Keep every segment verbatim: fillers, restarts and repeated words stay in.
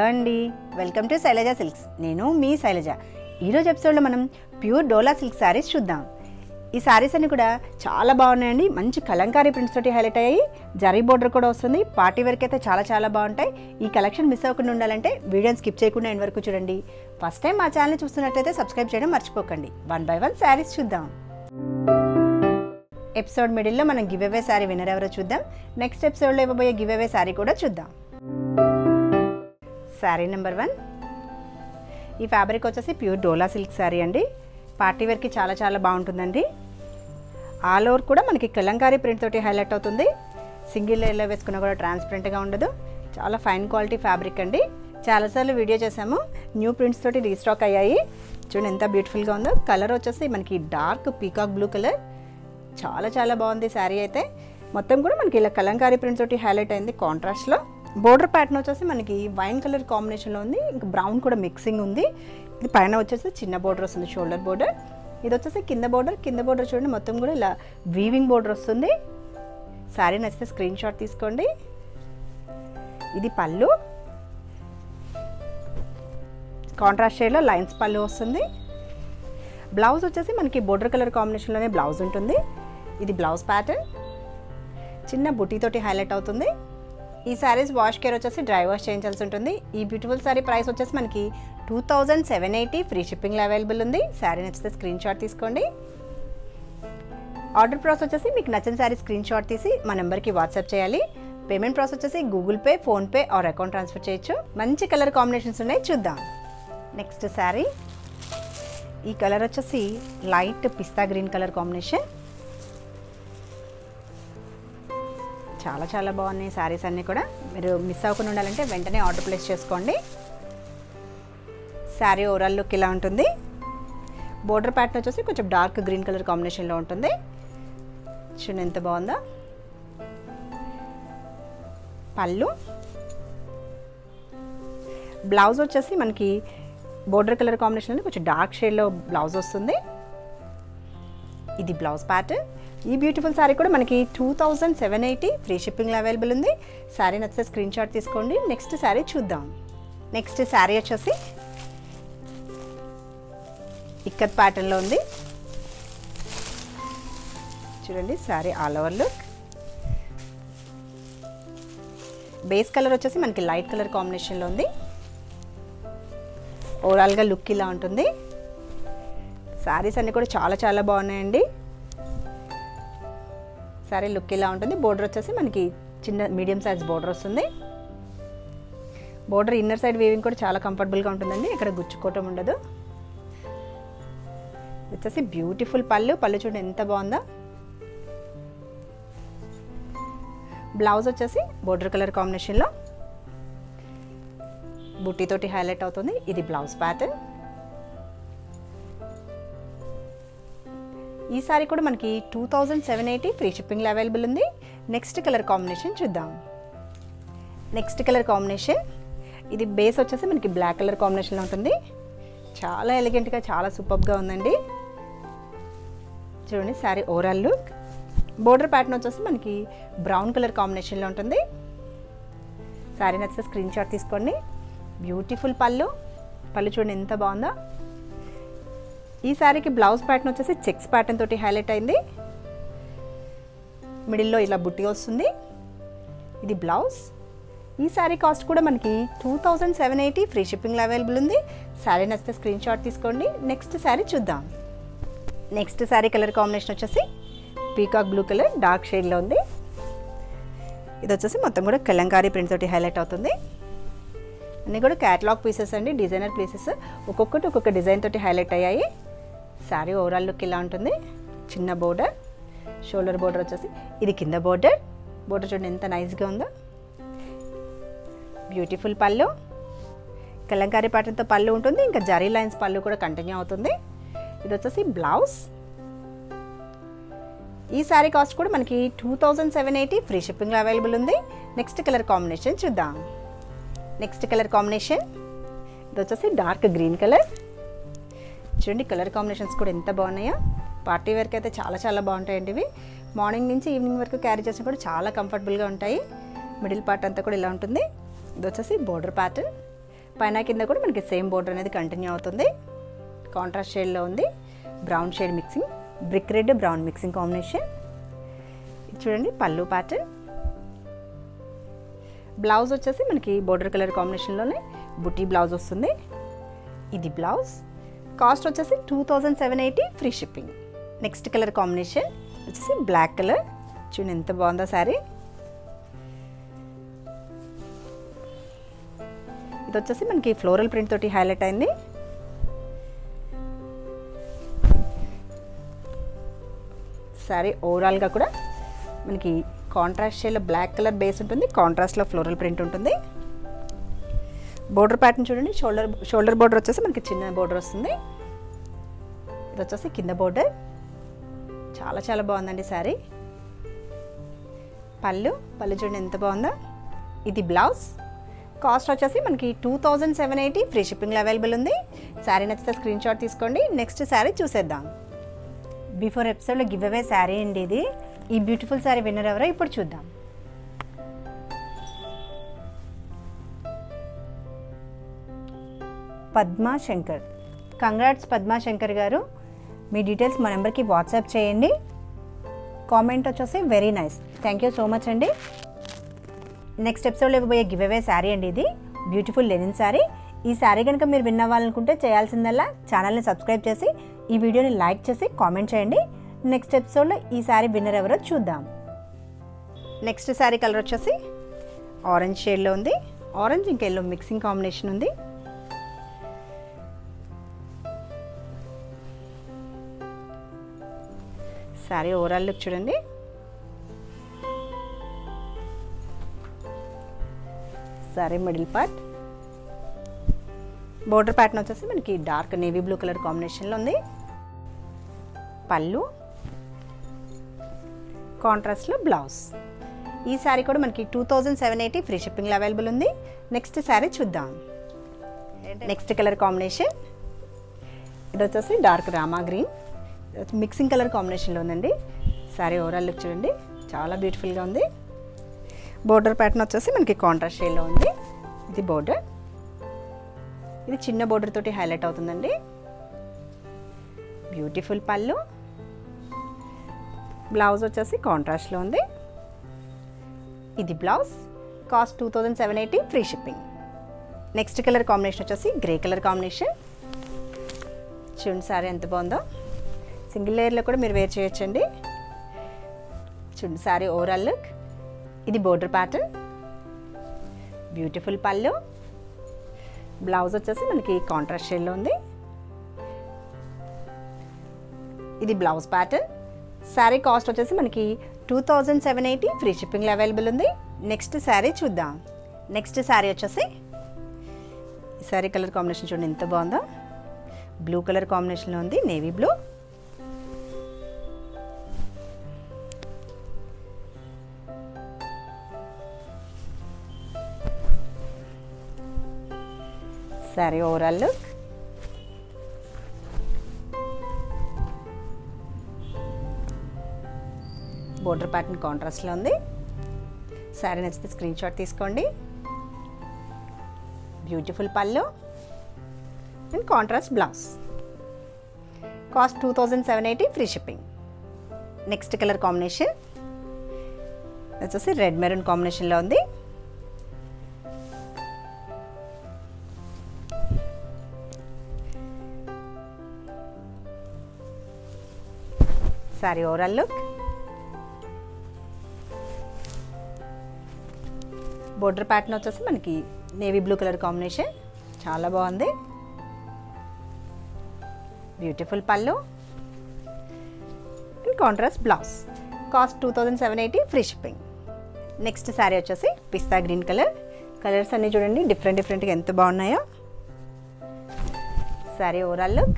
Hello అండి, welcome to Shailaja silks. నేను మీ శైలజ. ఈరోజు ఎపిసోడ్లో మనం ప్యూర్ డోలా సిల్క్ శారీస్ చూద్దాం. ఈ శారీస్ అన్ని కూడా చాలా బాగున్నాయండి. మంచి కలంకారీ ప్రింట్స్ తోటి హైలైట్ అయ్యాయి. జరీ బోర్డర్ కూడా వస్తుంది. పార్టీ వేర్కి అయితే చాలా చాలా బాగుంటాయి. ఈ కలెక్షన్ మిస్ అవ్వకుండా ఉండాలంటే వీడియోని స్కిప్ చేయకుండా ఎండ్ వరకు చూడండి. ఫస్ట్ టైం మా ఛానల్ని చూస్తున్నట్లయితే సబ్స్క్రైబ్ చేయడం మర్చిపోకండి. వన్ బై వన్ శారీస్ చూద్దాం. ఎపిసోడ్ మిడిల్లో మనం గివ్ అవే శారీ విన్నర్ ఎవరో చూద్దాం. నెక్స్ట్ ఎపిసోడ్లో ఇవ్వబోయే గివ్ అవే శారీ కూడా చూద్దాం. Sari number one. ఈ ఫ్యాబ్రిక్ వచ్చేసి ప్యూర్ డోలా సిల్క్ శారీ అండి. పార్టీ వేర్కి చాలా చాలా బాగుంటుందండి. ఆల్ ఓవర్ కూడా మనకి కలంకారీ ప్రింట్ తోటి హైలైట్ అవుతుంది. సింగిల్ లేయర్లో వేసుకున్నా కూడా ట్రాన్స్పరెంట్గా ఉండదు. చాలా ఫైన్ క్వాలిటీ ఫ్యాబ్రిక్ అండి. చాలాసార్లు వీడియో చేసాము. న్యూ ప్రింట్స్ తోటి రీస్టాక్ అయ్యాయి. చూడండి ఎంత బ్యూటిఫుల్గా ఉందో. కలర్ వచ్చేసి మనకి డార్క్ పీకాక్ బ్లూ కలర్. చాలా చాలా బాగుంది శారీ అయితే. మొత్తం కూడా మనకి ఇలా కలంకారీ ప్రింట్ తోటి హైలైట్ అయింది కాంట్రాస్ట్లో. బోర్డర్ ప్యాటర్న్ వచ్చేసి మనకి వైన్ కలర్ కాంబినేషన్లో ఉంది. ఇంకా బ్రౌన్ కూడా మిక్సింగ్ ఉంది. ఇది పైన వచ్చేసి చిన్న బోర్డర్ వస్తుంది, షోల్డర్ బోర్డర్. ఇది వచ్చేసి కింద బోర్డర్. కింద బోర్డర్ చూడండి మొత్తం కూడా ఇలా వీవింగ్ బోర్డర్ వస్తుంది. శారీ నచ్చితే స్క్రీన్ షాట్ తీసుకోండి. ఇది పళ్ళు. కాంట్రాస్ట్ షేడ్లో లైన్స్ పళ్ళు వస్తుంది. బ్లౌజ్ వచ్చేసి మనకి బోర్డర్ కలర్ కాంబినేషన్లోనే బ్లౌజ్ ఉంటుంది. ఇది బ్లౌజ్ ప్యాటర్న్. చిన్న బుటీతోటి హైలైట్ అవుతుంది. ఈ శారీస్ వాష్ కేర్ వచ్చేసి డ్రై వాష్ చేయించాల్సి ఉంటుంది. ఈ బ్యూటిఫుల్ శారీ ప్రైస్ వచ్చేసి మనకి two thousand seven eighty free షిప్పింగ్లో అవైలబుల్ ఉంది. శారీ నచ్చితే స్క్రీన్ షాట్ తీసుకోండి. ఆర్డర్ ప్రాసెస్ వచ్చేసి మీకు నచ్చిన శారీ స్క్రీన్ షాట్ తీసి మా నెంబర్కి వాట్సాప్ చేయాలి. పేమెంట్ ప్రాసెస్ వచ్చేసి Google Pay, PhonePe or account transfer చేయొచ్చు. మంచి కలర్ కాంబినేషన్స్ ఉన్నాయి, చూద్దాం. నెక్స్ట్ శారీ. ఈ కలర్ వచ్చేసి light pista green colour combination. చాలా చాలా బాగున్నాయి శారీస్ అన్నీ కూడా. మీరు మిస్ అవ్వకుండా ఉండాలంటే వెంటనే ఆర్డర్ ప్లేస్ చేసుకోండి. శారీ ఓవరాల్ లుక్ ఇలా ఉంటుంది. బోర్డర్ ప్యాటర్న్ వచ్చేసి కొంచెం డార్క్ గ్రీన్ కలర్ కాంబినేషన్లో ఉంటుంది. చూడండి ఎంత బాగుందో. పళ్ళు. బ్లౌజ్ వచ్చేసి మనకి బోర్డర్ కలర్ కాంబినేషన్లో కొంచెం డార్క్ షేడ్లో బ్లౌజ్ వస్తుంది. ఇది బ్లౌజ్ ప్యాటర్న్. ఈ బ్యూటిఫుల్ శారీ కూడా మనకి two thousand seven eighty free షిప్పింగ్లో అవైలబుల్ ఉంది. శారీ నచ్చితే స్క్రీన్ షాట్ తీసుకోండి. నెక్స్ట్ శారీ చూద్దాం. నెక్స్ట్ శారీ వచ్చేసి ఇక్కత్ ప్యాటర్న్లో ఉంది. చూడండి sari all over look. Base colour వచ్చేసి మనకి లైట్ కలర్ కాంబినేషన్లో ఉంది. ఓవరాల్గా లుక్ ఇలా ఉంటుంది. శారీస్ అన్నీ కూడా చాలా చాలా బాగున్నాయండి. శారీ లుక్ ఇలా ఉంటుంది. బోర్డర్ వచ్చేసి మనకి చిన్న మీడియం సైజ్ బోర్డర్ వస్తుంది. బోర్డర్ ఇన్నర్ సైడ్ వీవింగ్ కూడా చాలా కంఫర్టబుల్గా ఉంటుందండి. ఇక్కడ గుచ్చుకోవటం ఉండదు. వచ్చేసి బ్యూటిఫుల్ పళ్ళు. పళ్ళు చూడండి ఎంత బాగుందో. బ్లౌజ్ వచ్చేసి బోర్డర్ కలర్ కాంబినేషన్లో బుట్టీతోటి హైలైట్ అవుతుంది. ఇది బ్లౌజ్ ప్యాటర్న్. ఈ సారీ కూడా మనకి two thousand seven eighty free షిప్పింగ్లో అవైలబుల్ ఉంది. నెక్స్ట్ కలర్ కాంబినేషన్ చూద్దాం. నెక్స్ట్ కలర్ కాంబినేషన్ ఇది బేస్ వచ్చేసి మనకి బ్లాక్ కలర్ కాంబినేషన్లో ఉంటుంది. చాలా ఎలిగెంట్గా చాలా సూపర్గా ఉందండి. చూడండి sari overall look. Border pattern వచ్చేసి మనకి బ్రౌన్ కలర్ కాంబినేషన్లో ఉంటుంది. శారీ నచ్చితే స్క్రీన్ షాట్ తీసుకోండి. బ్యూటిఫుల్ పళ్ళు. పళ్ళు చూడండి ఎంత బాగుందో. ఈ శారీకి బ్లౌజ్ ప్యాటర్న్ వచ్చేసి చెక్స్ ప్యాటర్న్ తోటి హైలైట్ అయింది. మిడిల్లో ఇలా బుట్టి వస్తుంది. ఇది బ్లౌజ్. ఈ శారీ కాస్ట్ కూడా మనకి two thousand seven eighty free షిప్పింగ్లో అవైలబుల్ ఉంది. శారీ నచ్చితే స్క్రీన్ షాట్ తీసుకోండి. నెక్స్ట్ శారీ చూద్దాం. నెక్స్ట్ శారీ కలర్ కాంబినేషన్ వచ్చేసి పీకాక్ బ్లూ కలర్ డార్క్ షేడ్లో ఉంది. ఇది వచ్చేసి మొత్తం కూడా కలంకారీ ప్రింట్ తోటి హైలైట్ అవుతుంది. అన్నీ కూడా క్యాటలాగ్ పీసెస్ అండి, డిజైనర్ పీసెస్. ఒక్కొక్కటి ఒక్కొక్క డిజైన్ తోటి హైలైట్ అయ్యాయి. శారీ ఓవరాల్ లుక్ ఇలా ఉంటుంది. చిన్న బోర్డర్, షోల్డర్ బోర్డర్ వచ్చేసి ఇది కింద బోర్డర్. బోర్డర్ చూడండి ఎంత నైస్గా ఉందో. బ్యూటిఫుల్ పళ్ళు. కలంకారీ ప్యాటర్న్తో పళ్ళు ఉంటుంది. ఇంకా జరీ లైన్స్ పళ్ళు కూడా కంటిన్యూ అవుతుంది. ఇది వచ్చేసి బ్లౌజ్. ఈ శారీ కాస్ట్ కూడా మనకి two thousand seven eighty free షిప్పింగ్లో అవైలబుల్ ఉంది. నెక్స్ట్ కలర్ కాంబినేషన్ చూద్దాం. నెక్స్ట్ కలర్ కాంబినేషన్ ఇది వచ్చేసి డార్క్ గ్రీన్ కలర్. చూడండి కలర్ కాంబినేషన్స్ కూడా ఎంత బాగున్నాయో. పార్టీ వేర్కి అయితే చాలా చాలా బాగుంటాయండి ఇవి. మార్నింగ్ నుంచి ఈవినింగ్ వరకు క్యారీ చేసినా కూడా చాలా కంఫర్టబుల్గా ఉంటాయి. మిడిల్ పార్ట్ అంతా కూడా ఇలా ఉంటుంది. ఇది వచ్చేసి బోర్డర్ ప్యాటర్న్. పైన కింద కూడా మనకి సేమ్ బోర్డర్ అనేది కంటిన్యూ అవుతుంది. కాంట్రాస్ట్ షేడ్లో ఉంది. Brown shade mixing, brick red brown mixing combination. చూడండి పళ్ళు ప్యాటర్న్. బ్లౌజ్ వచ్చేసి మనకి బోర్డర్ కలర్ కాంబినేషన్లోనే బుటీ బ్లౌజ్ వస్తుంది. ఇది బ్లౌజ్. కాస్ట్ వచ్చేసి two thousand seven eighty free shipping. Next colour combination వచ్చేసి బ్లాక్ కలర్. చూడండి ఎంత బాగుందో శారీ. ఇది వచ్చేసి మనకి ఫ్లోరల్ ప్రింట్ తోటి హైలైట్ అయింది. శారీ ఓవరాల్గా కూడా మనకి కాంట్రాస్ట్ షేడ్లో బ్లాక్ కలర్ బేస్ ఉంటుంది, కాంట్రాస్ట్లో ఫ్లోరల్ ప్రింట్ ఉంటుంది. బోర్డర్ ప్యాటర్న్ చూడండి. షోల్డర్ షోల్డర్ బోర్డర్ వచ్చేసి మనకి చిన్న బోర్డర్ వస్తుంది. ఇది వచ్చేసి కింద బోర్డర్. చాలా చాలా బాగుందండి శారీ. పళ్ళు పళ్ళు చూడండి ఎంత బాగుందో. ఇది బ్లౌజ్. కాస్ట్ వచ్చేసి మనకి two thousand seven eighty free షిప్పింగ్లో అవైలబుల్ ఉంది. శారీ నచ్చితే స్క్రీన్ షాట్ తీసుకోండి. నెక్స్ట్ శారీ చూసేద్దాం. బిఫోర్ ఎపిసోడ్లో గివ్ అవే శారీ అండి ఇది. ఈ బ్యూటిఫుల్ శారీ విన్నర్ ఎవరో ఇప్పుడు చూద్దాం. పద్మా శంకర్. కంగ్రాట్స్ పద్మా శంకర్ గారు. మీ డీటెయిల్స్ మా నెంబర్కి వాట్సాప్ చేయండి. కామెంట్ వచ్చేసి very nice. Thank you so much అండి. నెక్స్ట్ ఎపిసోడ్లో ఇవ్వబోయే గివ్ అవే శారీ అండి ఇది. Beautiful linen sari. ఈ శారీ కనుక మీరు విన్ అవ్వాలనుకుంటే చేయాల్సిందల్లా ఛానల్ని సబ్స్క్రైబ్ చేసి ఈ వీడియోని లైక్ చేసి కామెంట్ చేయండి. నెక్స్ట్ ఎపిసోడ్లో ఈ శారీ విన్నర్ ఎవరో చూద్దాం. నెక్స్ట్ శారీ కలర్ వచ్చేసి ఆరెంజ్ షేడ్లో ఉంది. ఆరెంజ్ ఇంకా ఎల్లో మిక్సింగ్ కాంబినేషన్ ఉంది. శారీ ఓవరాల్ లుక్ చూడండి. Sari middle part. Border pattern వచ్చేసి మనకి డార్క్ నేవీ బ్లూ కలర్ కాంబినేషన్లో ఉంది. పళ్ళు, కాంట్రాస్ట్లో బ్లౌజ్. ఈ శారీ కూడా మనకి two thousand seven eighty free షిప్పింగ్లో అవైలబుల్ ఉంది. నెక్స్ట్ శారీ చూద్దాం. నెక్స్ట్ కలర్ కాంబినేషన్ ఇది వచ్చేసి dark Rama green mixing colour కాంబినేషన్లో ఉందండి. శారీ ఓవరాల్ లుక్ చూడండి. చాలా బ్యూటిఫుల్గా ఉంది. బోర్డర్ ప్యాటర్న్ వచ్చేసి మనకి కాంట్రాస్ట్ షేడ్లో ఉంది. ఇది బోర్డర్. ఇది చిన్న బోర్డర్ తోటి హైలైట్ అవుతుందండి. బ్యూటిఫుల్ పళ్ళు. బ్లౌజ్ వచ్చేసి కాంట్రాస్ట్లో ఉంది. ఇది blouse. Cost two thousand seven eighty free shipping. Next colour combination వచ్చేసి గ్రే కలర్ కాంబినేషన్. చూడండి శారీ ఎంత బాగుందో. సింగిల్ లేయర్లో కూడా మీరు వేర్ చేయొచ్చండి. చూడండి శారీ ఓవరాల్ లుక్. ఇది border pattern. Beautiful pallu. Blouse వచ్చేసి మనకి కాంట్రాస్ట్ షేడ్లో ఉంది. ఇది బ్లౌజ్ ప్యాటర్న్. శారీ కాస్ట్ వచ్చేసి మనకి two thousand seven eighty free షిప్పింగ్లో అవైలబుల్ ఉంది. నెక్స్ట్ శారీ చూద్దాం. నెక్స్ట్ శారీ వచ్చేసి ఈ శారీ కలర్ కాంబినేషన్ చూడండి ఎంత బాగుందో. బ్లూ కలర్ కాంబినేషన్లో ఉంది, navy blue. Sari overall look. Border pattern కాంట్రాస్ట్లో ఉంది. శారీ నచ్చితే స్క్రీన్ షాట్ తీసుకోండి. Beautiful pallu and contrast blouse. Cost two thousand seven eighty free shipping. Next colour combination వచ్చేసి రెడ్ మెరూన్ కాంబినేషన్లో ఉంది. Sari overall look. Border pattern వచ్చేసి మనకి నేవీ బ్లూ కలర్ కాంబినేషన్. చాలా బాగుంది. Beautiful pallu and contrast blouse. Cost two thousand seven eighty free shipping. Next sari వచ్చేసి pista green colour. Colours అన్నీ చూడండి డిఫరెంట్ డిఫరెంట్గా ఎంత బాగున్నాయో. Sari overall look.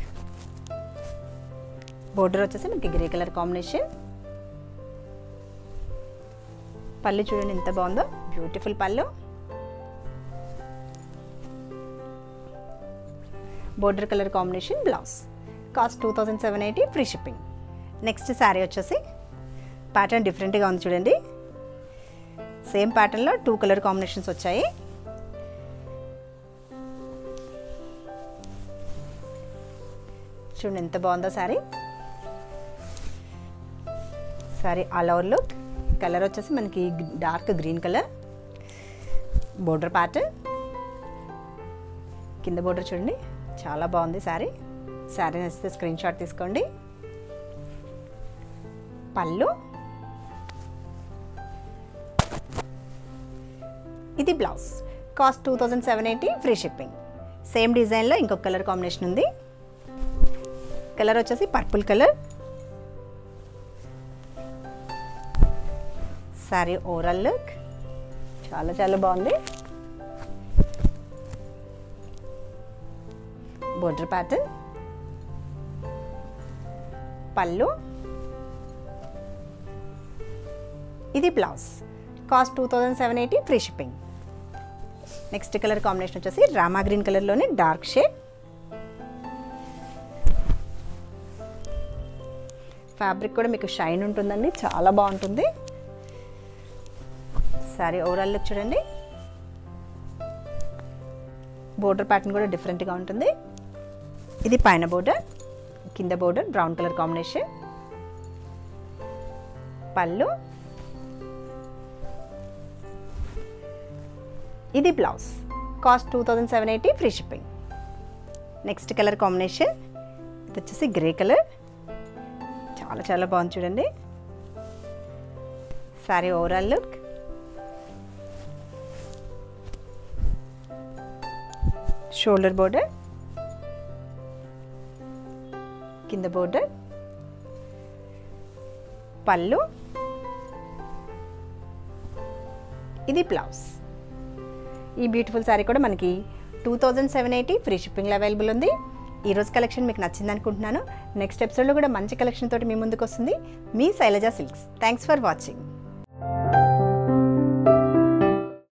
బోర్డర్ వచ్చేసి మనకి గ్రే కలర్ కాంబినేషన్. పళ్ళు చూడండి ఎంత బాగుందో. Beautiful pallu. Border colour combination blouse. Cost two thousand seven eighty free shipping. Next sari వచ్చేసి ప్యాటర్న్ డిఫరెంట్గా ఉంది చూడండి. సేమ్ ప్యాటర్న్లో టూ కలర్ కాంబినేషన్స్ వచ్చాయి. చూడండి ఎంత బాగుందో sari. Sari all over look. Colour వచ్చేసి మనకి dark green colour. Border pattern, కింద బోర్డర్ చూడండి చాలా బాగుంది శారీ. శారీ నచ్చితే స్క్రీన్ షాట్ తీసుకోండి. పళ్ళు, ఇది blouse. Cost two thousand seven eighty, free shipping. Same డిజైన్లో ఇంకొక కలర్ కాంబినేషన్ ఉంది. కలర్ వచ్చేసి purple colour. Sari overall look చాలా చాలా బాగుంది. బోర్డర్ ప్యాటర్న్, పళ్ళు, ఇది blouse. Cost two thousand seven eighty, free shipping. Next colour combination వచ్చేసి రామా గ్రీన్ కలర్లోనే డార్క్ షేడ్. ఫ్యాబ్రిక్ కూడా మీకు షైన్ ఉంటుందండి, చాలా బాగుంటుంది. సారీ ఓవరాల్ లుక్ చూడండి. బోర్డర్ ప్యాటర్న్ కూడా డిఫరెంట్గా ఉంటుంది. ఇది పైన బోర్డర్, కింద border brown colour combination. Pallu, ఇది blouse. Cost two thousand seven eighty, free shipping. Next colour combination ఇది వచ్చేసి గ్రే కలర్. చాలా చాలా బాగుంది చూడండి. Sari overall look. Shoulder border, కింద బోర్డర్, పళ్ళు, ఇది బ్లౌజ్. ఈ బ్యూటిఫుల్ శారీ కూడా మనకి two thousand seven eighty, free షిప్పింగ్లో అవైలబుల్ ఉంది. ఈరోజు కలెక్షన్ మీకు నచ్చింది అనుకుంటున్నాను. నెక్స్ట్ ఎపిసోడ్లో కూడా మంచి కలెక్షన్ తోటి మీ ముందుకు వస్తుంది మీ Shailaja silks. Thanks for watching.